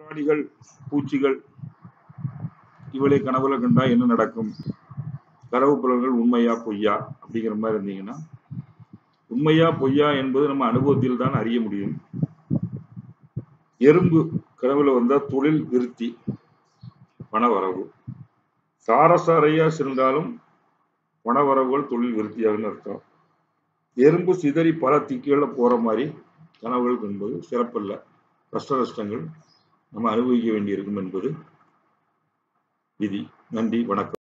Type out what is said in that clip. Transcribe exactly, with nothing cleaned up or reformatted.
பிராணிகள், பூச்சிகள் இவளை கனவுல கண்டா என்ன நடக்கும்? கனவு புலன்கள் உண்மையா பொய்யா அப்படிங்கிற மாதிரி இருந்தீங்கன்னா, உண்மையா பொய்யா என்பது நம்ம அனுபவத்தில் தான் அறிய முடியும். எறும்பு கனவுல வந்தா தொழில் விருத்தி, பண வரவு. சாரசாரையா இருந்தாலும் பண வரவுகள் தொழில் விருத்தியாகுன்னு அர்த்தம். எறும்பு சிதறி பல திக்குகள்ல போற மாதிரி கனவுகள் என்பது சிறப்பல்ல. கஷ்ட நஷ்டங்கள் நம்ம அனுபவிக்க வேண்டியிருக்கும் என்பது விதி. நன்றி, வணக்கம்.